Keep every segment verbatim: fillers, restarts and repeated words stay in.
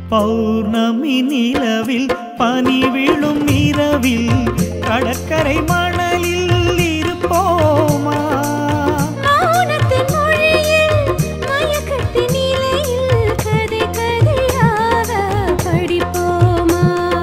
பௌர்ணமி நிலவில் பனி விழும் இரவில் கடற்கரை மணலில் இருப்போமா? மௌனத்தின் மொழியில் மயக்கத்தின் நிலையில் கதை கதையாக படிப்போமா?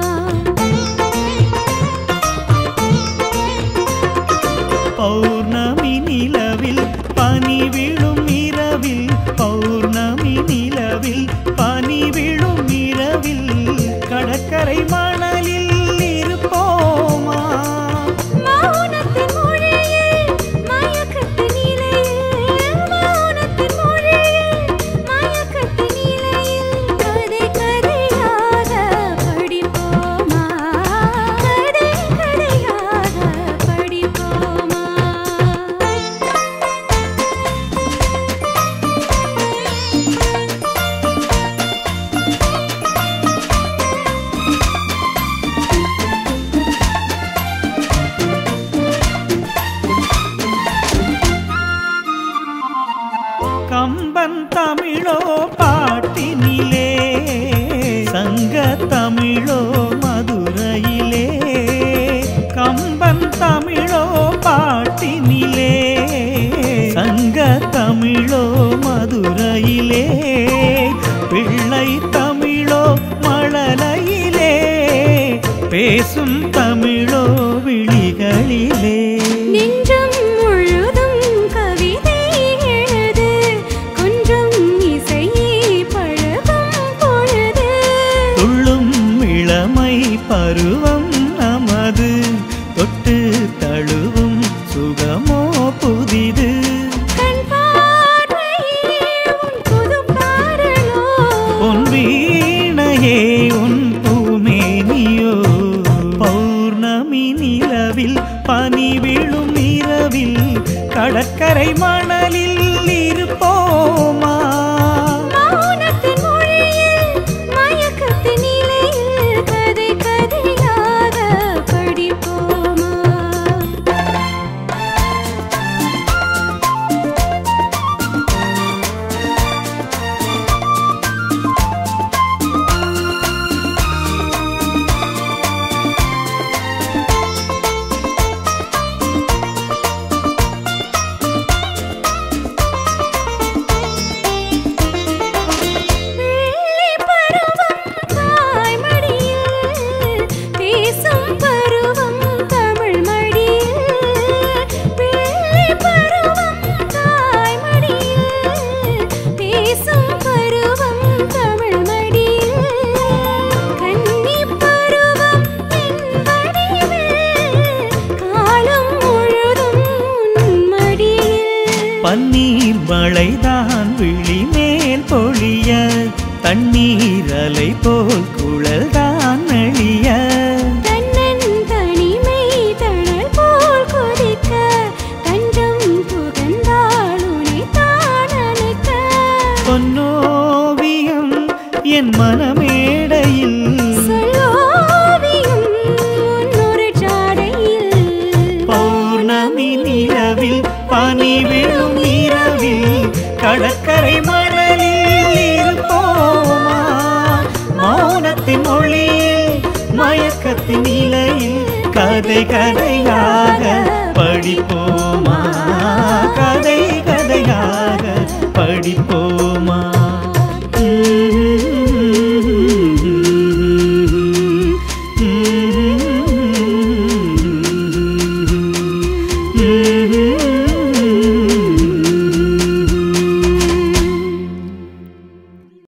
பௌர்ணமி நிலவில் பனி விழும் இரவில் பௌர்ணமி நிலவில் பனி விழும் இரவில் கடற்கரை மணலில் இருப்போமா? மௌனத்தின் மொழியில் மயக்கத்தின் நிலையில் மௌனத்தின் மொழியில் மயக்கத்தின் நிலையில் கதை கதையாக படிப்போமா? கதை கதையாக படிப்போமா? கம்பன் தமிழோ பாட்டினிலே சங்க தமிழோ மதுரையிலே கம்பன் தமிழோ பாட்டினிலே சங்க தமிழோ மதுரையிலே பிள்ளை தமிழோ மழலையிலே பேசும் தமிழோ விழிகளிலே நெஞ்சம் முழுதும் கவிதை எழுது கொஞ்சம் இசையை பழகும் பொழுது துள்ளும் இளமை பருவம் நமது தொட்டு தழுவும் சுகமோ புதிது கண் பார்வையில் உன் புது பாடலோ உன் வீணையே உன் பூமேனியோ பௌர்ணமி நிலவில் பனி விழும் இரவில் கடற்கரை மணலில் இருப்போமா? மௌனத்தின் மொழியில் மயக்கத்தின் நிலையில் கதை கதையாக படிப்போமா? பிள்ளை பருவம் தாய்மடியில் பேசும் பருவம் தமிழ் மடியில் பிள்ளை பருவம் தாய்மடியில் பேசும் பருவம் தமிழ் மடியில் கன்னி பருவம் என் வடிவில் காலம் முழுதும் உன் மடியில் பன்னீர் மழைதான் விழி மேல் பொழிய தண்ணீர் அலை போல் குழல்தான் நெளிய தன்னன் தனிமை தணல் போல் கொதிக்க தஞ்சம் புகழ்ந்தாள் உனை தான் அணைக்க பொன்னோவியம் என் மனமேடையில் சொல்லோவியம் உன்னொரு ஜாடையில் பௌர்ணமி நிலவில் பனி விழும் இரவில் கடற்கரை மணலில் இருப்போமா? மௌனத்தின் மொழியில் மயக்கத்தின் நிலையில் கதை கதையாக படிப்போமா? கதை கதையாக படிப்போமா?